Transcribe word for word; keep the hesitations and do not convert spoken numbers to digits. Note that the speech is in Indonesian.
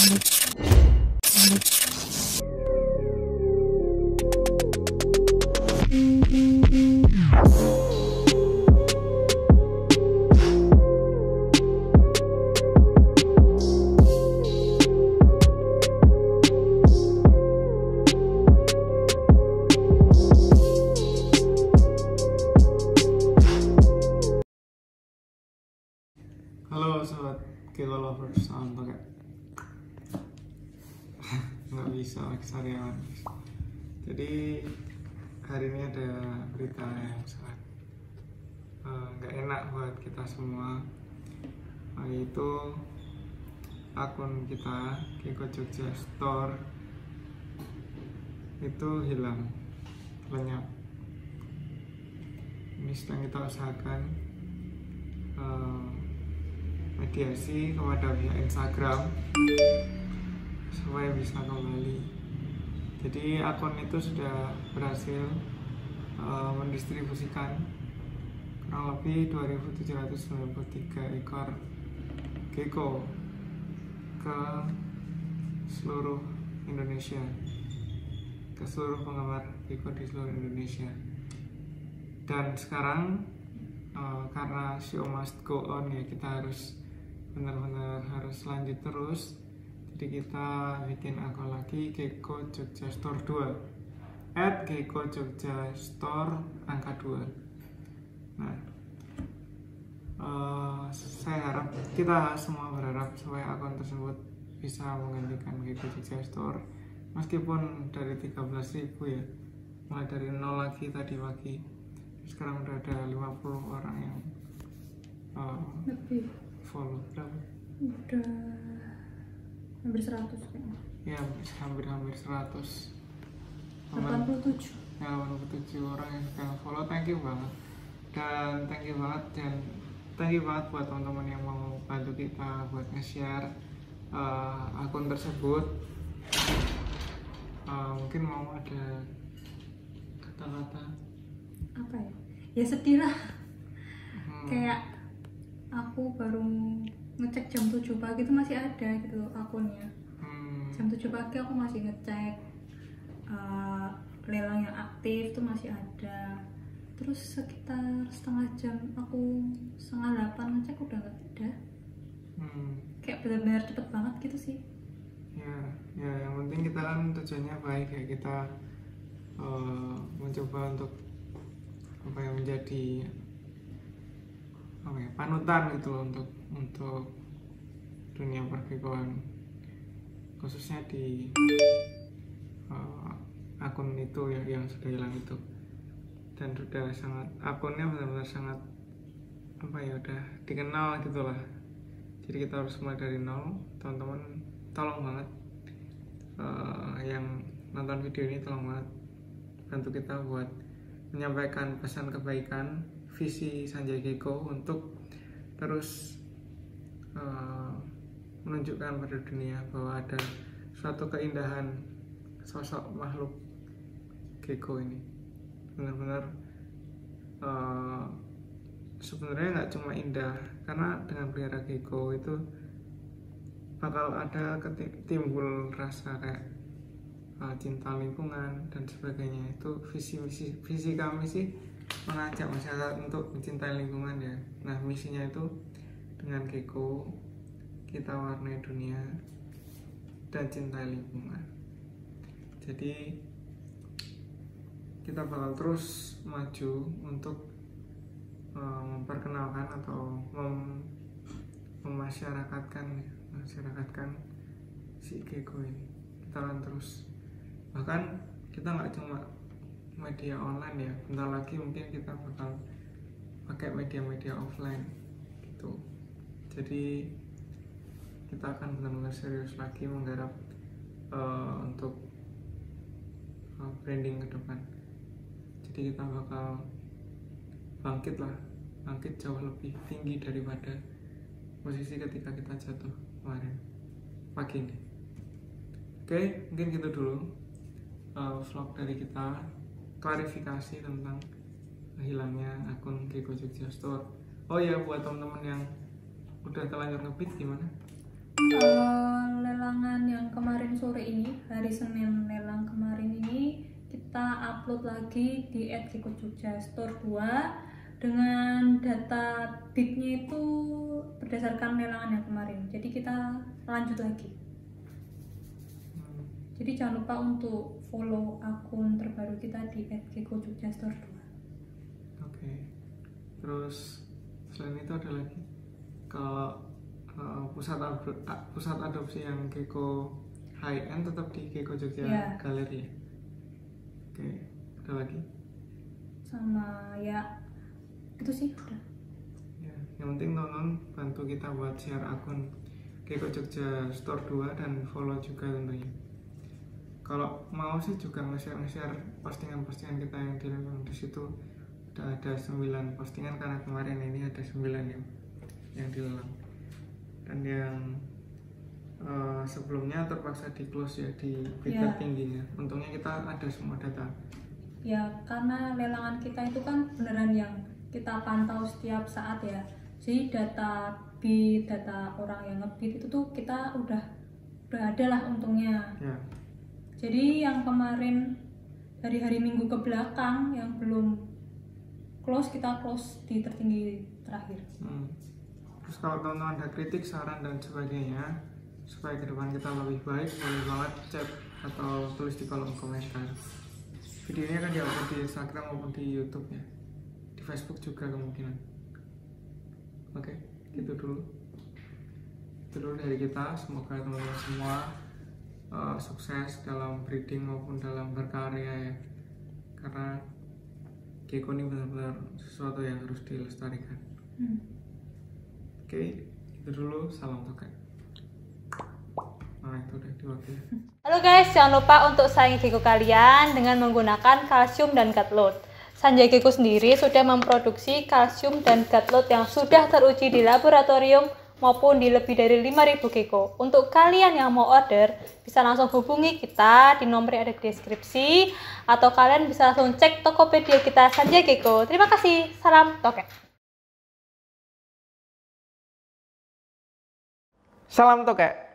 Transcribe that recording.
Halo sobat Geko Lovers, salam pakai nggak bisa seharian. Jadi hari ini ada berita yang sangat nggak uh, enak buat kita semua, yaitu akun kita Geko Jogja Store itu hilang, lenyap. Ini sedang kita usahakan uh, mediasi kepada pihak Instagram supaya bisa kembali. Jadi akun itu sudah berhasil uh, mendistribusikan kurang lebih dua ribu tujuh ratus sembilan puluh tiga ekor gecko ke seluruh Indonesia, ke seluruh penggemar gecko di seluruh Indonesia. Dan sekarang uh, karena show must go on ya, kita harus benar-benar harus lanjut terus. Jadi kita bikin akun lagi, Geko Jogja Store dua at Geko Jogja Store angka dua. Nah, uh, saya harap, kita semua berharap supaya akun tersebut bisa menggantikan Geko Jogja Store, meskipun dari tiga belas ribu ya, mulai dari nol lagi tadi pagi, sekarang udah ada lima puluh orang yang uh, lebih follow. Berapa? Udah hampir seratus kayaknya. Ya, hampir-hampir seratus. delapan puluh tujuh. Ya, delapan puluh tujuh orang yang sudah follow. Thank you banget. Dan thank you banget dan thank you banget buat teman-teman yang mau bantu kita buat nge-share uh, akun tersebut. Uh, mungkin mau ada kata-kata apa ya? Ya sedih lah. Hmm. Kayak aku baru ngecek jam tujuh pagi itu masih ada gitu akunnya. hmm. Jam tujuh pagi aku masih ngecek uh, lelang yang aktif tuh masih ada. Terus sekitar setengah jam, aku setengah delapan ngecek udah gak ada. hmm. Kayak benar-benar cepet banget gitu sih. Ya, ya yang penting kita kan tujuannya baik ya, kita uh, mencoba untuk apa yang menjadi apa ya, panutan gitu loh untuk untuk dunia pergekoan, khususnya di uh, akun itu ya yang sudah hilang itu. Dan sudah sangat, akunnya benar-benar sangat apa ya, udah dikenal gitulah. Jadi kita harus mulai dari nol. Teman-teman tolong banget uh, yang nonton video ini, tolong banget bantu kita buat menyampaikan pesan kebaikan visi Sanjay Gecko untuk terus uh, menunjukkan pada dunia bahwa ada suatu keindahan sosok makhluk gecko ini. Benar-benar uh, sebenarnya nggak cuma indah, karena dengan pelihara gecko itu bakal ada timbul rasa kayak uh, cinta lingkungan dan sebagainya. Itu visi misi visi kami sih mengajak masyarakat untuk mencintai lingkungan ya. Nah, misinya itu dengan gecko kita warnai dunia dan cintai lingkungan. Jadi kita bakal terus maju untuk uh, memperkenalkan atau mem memasyarakatkan masyarakatkan si gecko ini. Kita akan terus, bahkan kita nggak cuma media online ya, bentar lagi mungkin kita bakal pakai media-media offline gitu. Jadi kita akan benar-benar serius lagi menggarap uh, untuk uh, branding ke depan. Jadi kita bakal bangkit lah, bangkit jauh lebih tinggi daripada posisi ketika kita jatuh kemarin pagi ini. Oke, mungkin gitu dulu uh, vlog dari kita, klarifikasi tentang hilangnya akun Geko Jogja Store. Oh ya, buat teman-teman yang udah terlanjur ngebit gimana? Uh, lelangan hari Senin lelang kemarin ini kita upload lagi di at geko jogja store dua dengan data bidnya itu berdasarkan lelangan yang kemarin. Jadi kita lanjut lagi. Jadi jangan lupa untuk follow akun terbaru kita di at geko jogja store dua. Oke. Terus selain itu ada lagi kalau uh, pusat ad- pusat adopsi yang Geko high end tetap di Geko Jogja Ya. Galeri. Oke, ada lagi? Sama ya itu sih udah. Ya, yang penting teman-teman bantu kita buat share akun Geko Jogja Store dua dan follow juga tentunya. Kalau mau sih juga nge-share nge-share postingan-postingan kita yang dilelang di situ. Udah ada sembilan postingan karena kemarin ini ada sembilan yang yang dilelang. Dan yang uh, sebelumnya terpaksa di close ya di bid Ya. tertingginya. Untungnya kita ada semua data. Ya karena lelangan kita itu kan beneran yang kita pantau setiap saat ya. Jadi data bid, data orang yang ngebid itu tuh kita udah udah ada lah untungnya. Ya. Jadi yang kemarin dari hari Minggu ke belakang yang belum close kita close di tertinggi terakhir. Hmm. Terus kalau teman-teman ada kritik, saran dan sebagainya supaya ke depan kita lebih baik, boleh banget chat atau tulis di kolom komentar. Video ini akan diupload di Instagram maupun di YouTube ya, di Facebook juga kemungkinan. Oke, gitu dulu. Itu dulu dari kita. Semoga teman-teman semua uh, sukses dalam breeding maupun dalam berkarya ya, karena Geko ini benar-benar sesuatu yang harus dilestarikan. Hmm. Oke, itu dulu. Salam toke. Nah, itu udah diwakili. Halo guys, jangan lupa untuk sayangi geko kalian dengan menggunakan kalsium dan gut load. Sanjay Geko sendiri sudah memproduksi kalsium dan gut load yang sudah teruji di laboratorium maupun di lebih dari lima ribu geko. Untuk kalian yang mau order, bisa langsung hubungi kita di nomor yang ada di deskripsi, atau kalian bisa langsung cek Tokopedia kita Sanjay Geko. Terima kasih, salam toke. Salam toke.